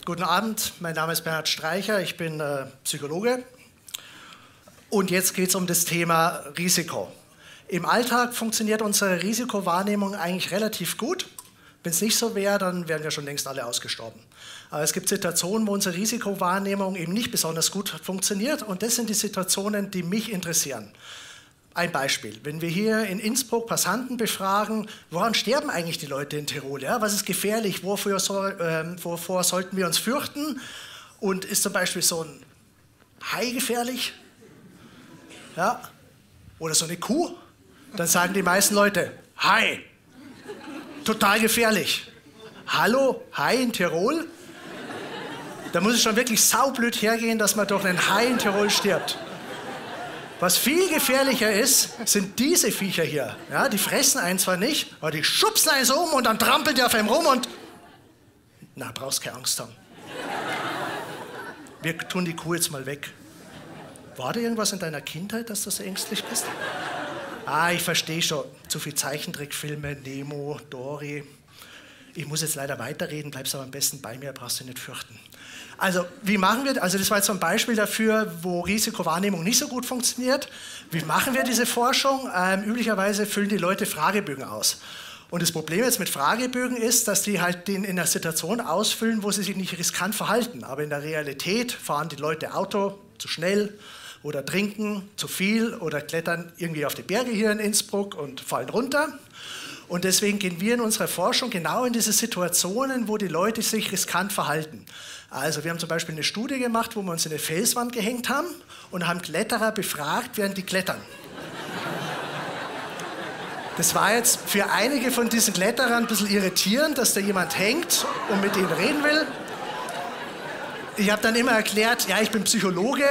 Guten Abend, mein Name ist Bernhard Streicher, ich bin Psychologe und jetzt geht es um das Thema Risiko. Im Alltag funktioniert unsere Risikowahrnehmung eigentlich relativ gut. Wenn es nicht so wäre, dann wären wir schon längst alle ausgestorben. Aber es gibt Situationen, wo unsere Risikowahrnehmung eben nicht besonders gut funktioniert und das sind die Situationen, die mich interessieren. Ein Beispiel, wenn wir hier in Innsbruck Passanten befragen, woran sterben eigentlich die Leute in Tirol? Ja? Was ist gefährlich, wovor sollten wir uns fürchten? Und ist zum Beispiel so ein Hai gefährlich? Ja? Oder so eine Kuh? Dann sagen die meisten Leute, Hai, total gefährlich. Hallo, Hai in Tirol? Da muss es schon wirklich saublöd hergehen, dass man durch einen Hai in Tirol stirbt. Was viel gefährlicher ist, sind diese Viecher hier. Ja, die fressen einen zwar nicht, aber die schubsen einen so um und dann trampelt der auf einem rum und... Na, brauchst keine Angst haben. Wir tun die Kuh jetzt mal weg. War da irgendwas in deiner Kindheit, dass du so ängstlich bist? Ah, ich verstehe schon. Zu viel Zeichentrickfilme, Nemo, Dory. Ich muss jetzt leider weiterreden, bleibst aber am besten bei mir, brauchst du nicht fürchten. Also, wie machen wir, also das war jetzt so ein Beispiel dafür, wo Risikowahrnehmung nicht so gut funktioniert. Wie machen wir diese Forschung? Üblicherweise füllen die Leute Fragebögen aus. Und das Problem jetzt mit Fragebögen ist, dass die halt den in einer Situation ausfüllen, wo sie sich nicht riskant verhalten. Aber in der Realität fahren die Leute Auto zu schnell oder trinken zu viel oder klettern irgendwie auf die Berge hier in Innsbruck und fallen runter. Und deswegen gehen wir in unserer Forschung genau in diese Situationen, wo die Leute sich riskant verhalten. Also wir haben zum Beispiel eine Studie gemacht, wo wir uns in eine Felswand gehängt haben und haben Kletterer befragt, während die klettern. Das war jetzt für einige von diesen Kletterern ein bisschen irritierend, dass da jemand hängt und mit ihnen reden will. Ich habe dann immer erklärt, ja, ich bin Psychologe.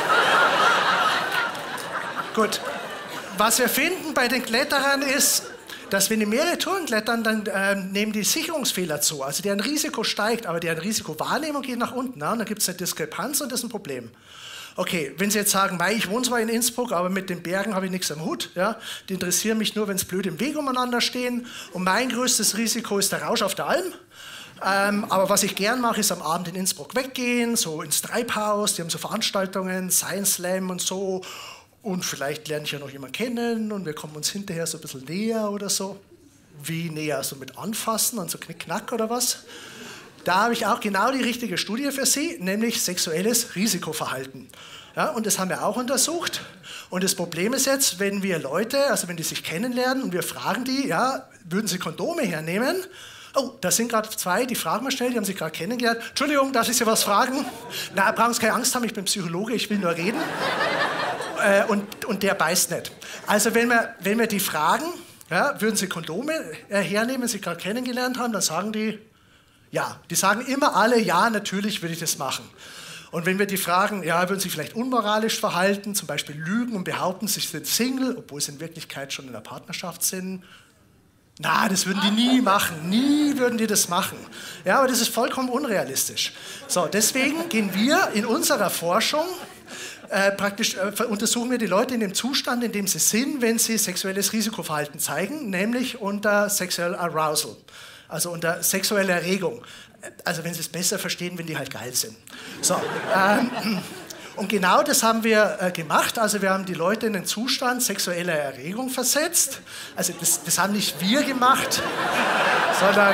Gut, was wir finden bei den Kletterern ist, dass wenn die mehrere Touren klettern, dann nehmen die Sicherungsfehler zu. Also deren Risiko steigt, aber deren Risikowahrnehmung geht nach unten. Ja? Und dann gibt es eine Diskrepanz und das ist ein Problem. Okay, wenn Sie jetzt sagen, ich wohne zwar in Innsbruck, aber mit den Bergen habe ich nichts am Hut. Ja? Die interessieren mich nur, wenn es blöd im Weg umeinander stehen. Und mein größtes Risiko ist der Rausch auf der Alm. Aber was ich gern mache, ist am Abend in Innsbruck weggehen, so ins Treibhaus. Die haben so Veranstaltungen, Science Slam und so. Und vielleicht lerne ich ja noch jemanden kennen und wir kommen uns hinterher so ein bisschen näher oder so. Wie näher? So mit Anfassen und so Knickknack oder was? Da habe ich auch genau die richtige Studie für Sie, nämlich sexuelles Risikoverhalten. Ja, und das haben wir auch untersucht. Und das Problem ist jetzt, wenn wir Leute, also wenn die sich kennenlernen und wir fragen die, ja, würden sie Kondome hernehmen? Oh, da sind gerade zwei, die fragen wir schnell, die haben sich gerade kennengelernt. Entschuldigung, darf ich Sie was fragen? Na, brauchen Sie keine Angst haben, ich bin Psychologe, ich will nur reden. Und der beißt nicht. Also wenn wir die fragen, ja, würden Sie Kondome hernehmen, wenn Sie gerade kennengelernt haben, dann sagen die, ja. Die sagen immer alle, ja, natürlich würde ich das machen. Und wenn wir die fragen, ja, würden Sie vielleicht unmoralisch verhalten, zum Beispiel lügen und behaupten, Sie sind Single, obwohl Sie in Wirklichkeit schon in einer Partnerschaft sind, na, das würden die nie machen, nie würden die das machen. Ja, aber das ist vollkommen unrealistisch. So, deswegen gehen wir in unserer Forschung untersuchen wir die Leute in dem Zustand, in dem sie sind, wenn sie sexuelles Risikoverhalten zeigen, nämlich unter Sexual Arousal, also unter sexueller Erregung. Also wenn Sie es besser verstehen, wenn die halt geil sind. So, und genau das haben wir gemacht. Also wir haben die Leute in den Zustand sexueller Erregung versetzt. Also das haben nicht wir gemacht, sondern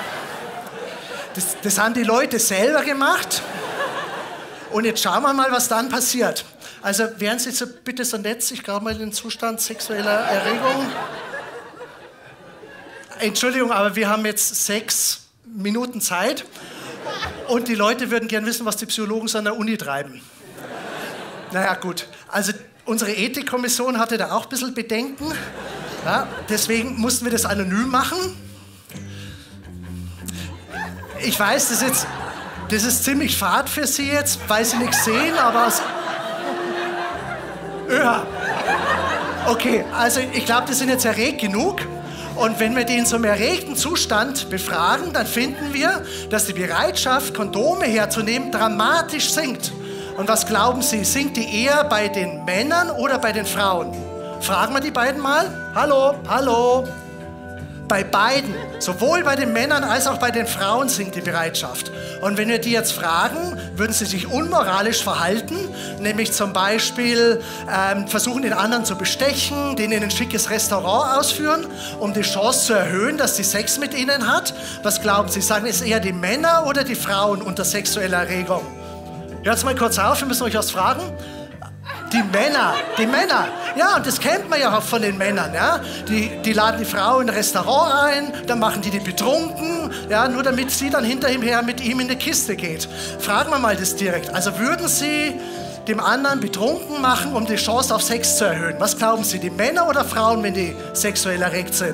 das haben die Leute selber gemacht. Und jetzt schauen wir mal, was dann passiert. Also wären Sie so, bitte so nett, sich gerade mal in den Zustand sexueller Erregung. Entschuldigung, aber wir haben jetzt 6 Minuten Zeit. Und die Leute würden gern wissen, was die Psychologen so an der Uni treiben. Naja, gut. Also unsere Ethikkommission hatte da auch ein bisschen Bedenken. Ja, deswegen mussten wir das anonym machen. Ich weiß, das ist ziemlich fad für Sie jetzt, weil Sie nichts sehen, aber... Ja. Okay, also ich glaube, die sind jetzt erregt genug. Und wenn wir die in so einem erregten Zustand befragen, dann finden wir, dass die Bereitschaft, Kondome herzunehmen, dramatisch sinkt. Und was glauben Sie, sinkt die eher bei den Männern oder bei den Frauen? Fragen wir die beiden mal. Hallo, hallo. Bei beiden, sowohl bei den Männern als auch bei den Frauen, sinkt die Bereitschaft. Und wenn wir die jetzt fragen, würden sie sich unmoralisch verhalten, nämlich zum Beispiel versuchen, den anderen zu bestechen, den in ein schickes Restaurant ausführen, um die Chance zu erhöhen, dass sie Sex mit ihnen hat. Was glauben Sie, sagen es eher die Männer oder die Frauen unter sexueller Erregung? Hört's mal kurz auf, wir müssen euch was fragen. Die Männer. Ja, und das kennt man ja auch von den Männern. Ja? Die laden die Frau in ein Restaurant ein, dann machen die betrunken, ja, nur damit sie dann hinterher mit ihm in die Kiste geht. Fragen wir mal das direkt. Also würden Sie dem anderen betrunken machen, um die Chance auf Sex zu erhöhen? Was glauben Sie, die Männer oder Frauen, wenn die sexuell erregt sind?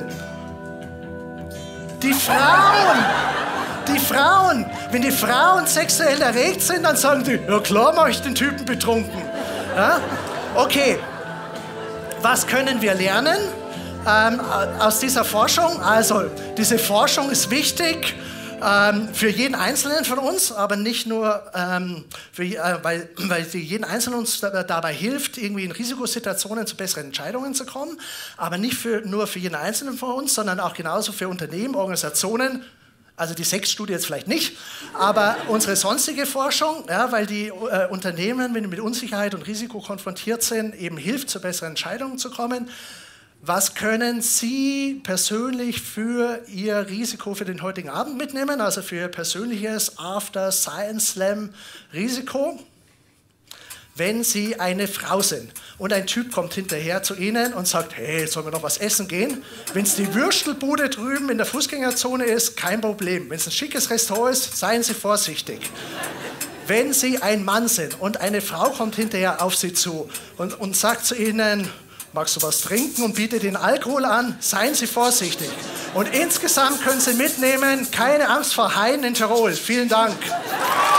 Die Frauen! Die Frauen! Wenn die Frauen sexuell erregt sind, dann sagen die, ja klar, mache ich den Typen betrunken. Ja? Okay, was können wir lernen aus dieser Forschung? Also, diese Forschung ist wichtig für jeden Einzelnen von uns, aber nicht nur, weil sie jeden Einzelnen uns dabei hilft, irgendwie in Risikosituationen zu besseren Entscheidungen zu kommen, aber nicht nur für jeden Einzelnen von uns, sondern auch genauso für Unternehmen, Organisationen. Also die Sexstudie jetzt vielleicht nicht, aber unsere sonstige Forschung, ja, weil die Unternehmen, wenn die mit Unsicherheit und Risiko konfrontiert sind, eben hilft, zu besseren Entscheidungen zu kommen. Was können Sie persönlich für Ihr Risiko für den heutigen Abend mitnehmen, also für Ihr persönliches After Science Slam Risiko? Wenn Sie eine Frau sind und ein Typ kommt hinterher zu Ihnen und sagt, hey, sollen wir noch was essen gehen? Wenn es die Würstelbude drüben in der Fußgängerzone ist, kein Problem. Wenn es ein schickes Restaurant ist, seien Sie vorsichtig. Wenn Sie ein Mann sind und eine Frau kommt hinterher auf Sie zu und sagt zu Ihnen, magst du was trinken und bietet Ihnen Alkohol an, seien Sie vorsichtig. Und insgesamt können Sie mitnehmen, keine Angst vor Haien in Tirol. Vielen Dank.